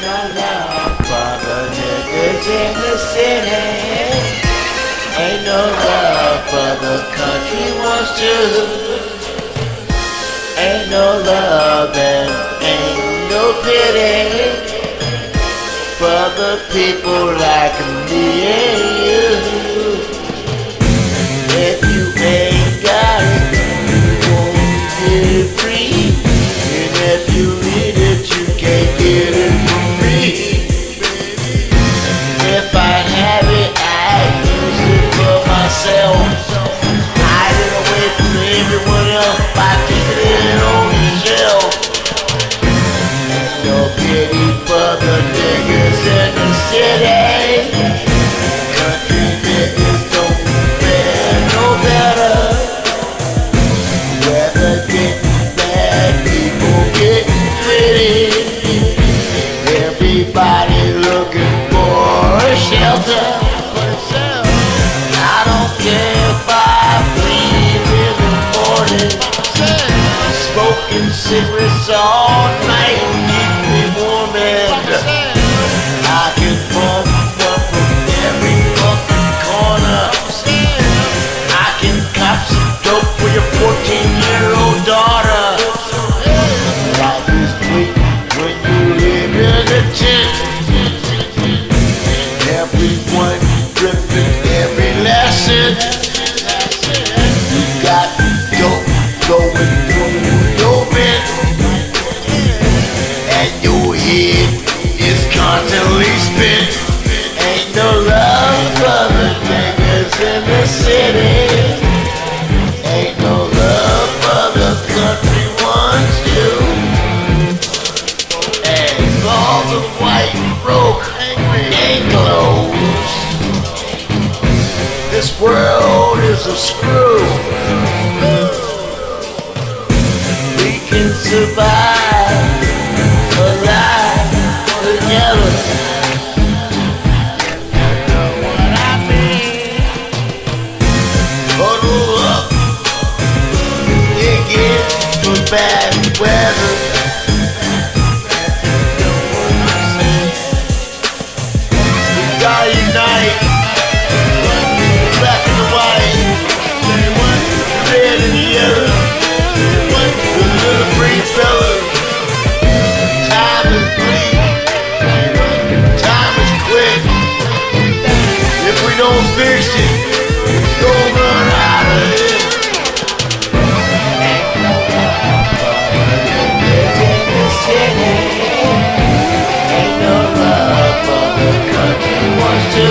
no love for the niggas in the city. Ain't no love for the country wants to. Ain't no love and ain't no pity for the people like me and you. If you ain't got it, you won't get it free. And if you need it, you can't get it for free. If I have it, I use it for myself. Hide it away from everyone else by keeping it on the shelf. Ain't no pity for the niggas in the city. Country niggas don't fare no better. Weather getting bad, people getting pretty. Everybody looking for a shelter. I don't care if I breathe in the morning, smoking cigarettes all night, keep me warm, and I can pump up from every fucking corner. I can cop some dope for your 14-year-old daughter. Life is bleak when you live in a tent. Everyone ripping every lesson. You got dope going through your vent, and your head is constantly spent. Ain't no love for the niggas in the city. Ain't no love for the country ones too. And all the white, broke, and clothes. This world is a screw. We can survive alive together. You know what I mean? Huddle up and get for bad weather. We gotta unite. Black and the white, red and the yellow, the little free fellas. Time is bleak, time is quick. If we don't fix it, we're gonna run out of it. Ain't no love for the niggas in the city. Ain't no love for the country wants to.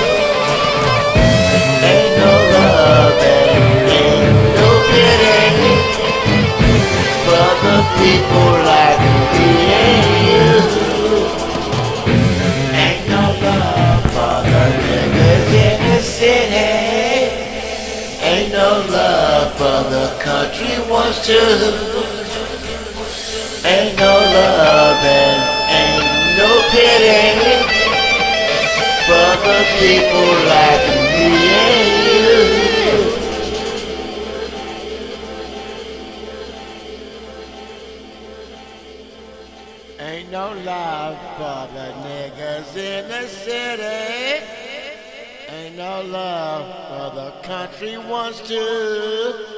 Ain't no love and ain't no pity for the people like me and you. Ain't no love for the niggas in the city. Ain't no love for the country wants to. Ain't no love and ain't no pity for the people like me and you. Ain't no love for the niggas in the city. Ain't no love for the country wants to.